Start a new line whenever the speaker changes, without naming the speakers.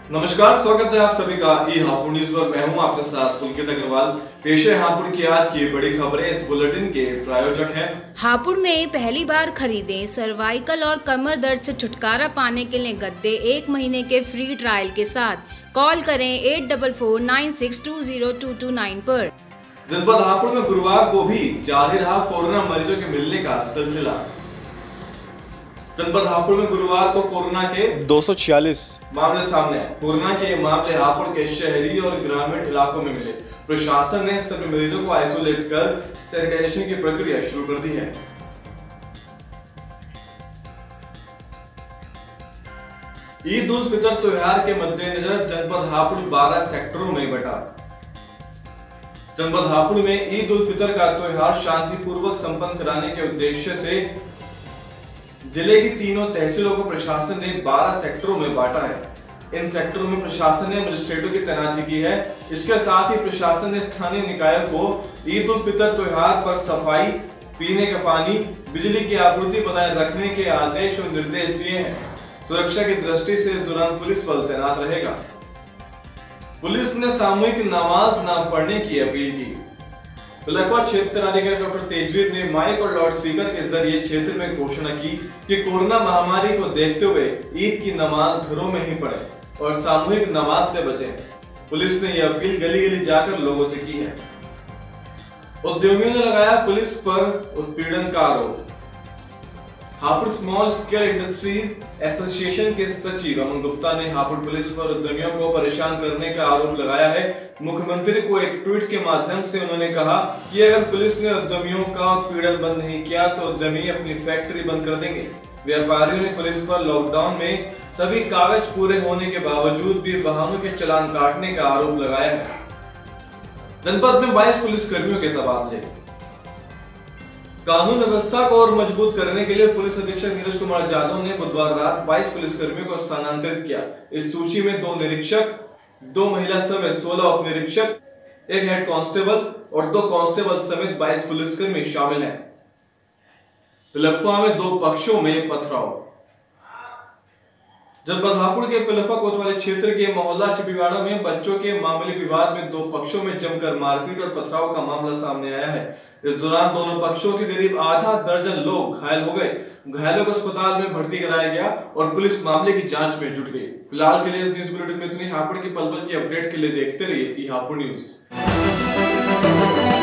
नमस्कार, स्वागत है आप सभी का ई हापुड़ न्यूज पर। मैं हूं आपके साथ पुलकित अग्रवाल। पेश है हापुड़ की आज की बड़ी खबरें। इस बुलेटिन के प्रायोजक हैं
हापुड़ में पहली बार खरीदें सर्वाइकल और कमर दर्द से छुटकारा पाने के लिए गद्दे 1 महीने के फ्री ट्रायल के साथ। कॉल करें 8449620229 पर।
जनपद हापुड़ में गुरुवार को भी जारी रहा कोरोना मरीजों के मिलने का सिलसिला। जनपद हापुड़ में गुरुवार को कोरोना के
246
मामले सामने आए। कोरोना के मामले हापुड़ के शहरी और ग्रामीण इलाकों में मिले। प्रशासन ने सभी मरीजों को आइसोलेट कर सैनिटाइजेशन की प्रक्रिया शुरू कर दी है। ईद उल फितर त्योहार के मद्देनजर जनपद हापुड़ 12 सेक्टरों में बटा। जनपद हापुड़ में ईद उल फितर का त्योहार शांतिपूर्वक संपन्न कराने के उद्देश्य से जिले की तीनों तहसीलों को प्रशासन ने 12 सेक्टरों में बांटा है। इन सेक्टरों में प्रशासन ने मजिस्ट्रेटों की तैनाती की है। इसके साथ ही प्रशासन ने स्थानीय निकायों को ईद उल फितर त्योहार पर सफाई, पीने का पानी, बिजली की आपूर्ति बनाए रखने के आदेश और निर्देश दिए हैं। सुरक्षा की दृष्टि से इस दौरान पुलिस बल तैनात रहेगा। पुलिस ने सामूहिक नमाज न पढ़ने की अपील की। पिलखवा क्षेत्र अधिकारी डॉक्टर तेजवीर ने माइक और लाउड स्पीकर के जरिए क्षेत्र में घोषणा की कि कोरोना महामारी को देखते हुए ईद की नमाज घरों में ही पढ़ें और सामूहिक नमाज से बचें। पुलिस ने यह अपील गली गली जाकर लोगों से की है। उद्यमियों ने लगाया पुलिस पर उत्पीड़न का आरोप। Hapur small scale industries association के सचिव अमन गुप्ता ने हापुड़ पुलिस पर उद्यमियों को परेशान करने का आरोप लगाया है। मुख्यमंत्री को एक ट्वीट के माध्यम से उन्होंने कहा कि अगर पुलिस ने उद्यमियों का उत्पीड़न बंद नहीं किया तो उद्यमी अपनी फैक्ट्री बंद कर देंगे। व्यापारियों ने पुलिस पर लॉकडाउन में सभी कागज पूरे होने के बावजूद भी वाहनों के चालान काटने का आरोप लगाया है। जनपद में 22 पुलिस कर्मियों के तबादले। कानून व्यवस्था को और मजबूत करने के लिए पुलिस अधीक्षक नीरज कुमार यादव ने बुधवार रात 22 पुलिसकर्मियों को स्थानांतरित किया। इस सूची में 2 निरीक्षक, 2 महिला समेत 16 उप निरीक्षक, 1 हेड कांस्टेबल और 2 कांस्टेबल समेत 22 पुलिसकर्मी शामिल हैं। पिलखवा में 2 पक्षों में पथराव। जनपद हापुड़ के पिलखवा कोतवाली क्षेत्र के मोहल्ला छिपीवाड़ा में बच्चों के मामूली विवाद में 2 पक्षों में जमकर मारपीट और पथराव का मामला सामने आया है। इस दौरान दोनों पक्षों के करीब आधा दर्जन लोग घायल हो गए। घायलों को अस्पताल में भर्ती कराया गया और पुलिस मामले की जांच में जुट गई। फिलहाल के लिए इस न्यूज बुलेटिन में इतनी। हापुड़ की पल पल की अपडेट के लिए देखते रहिए ई हापुड़ न्यूज।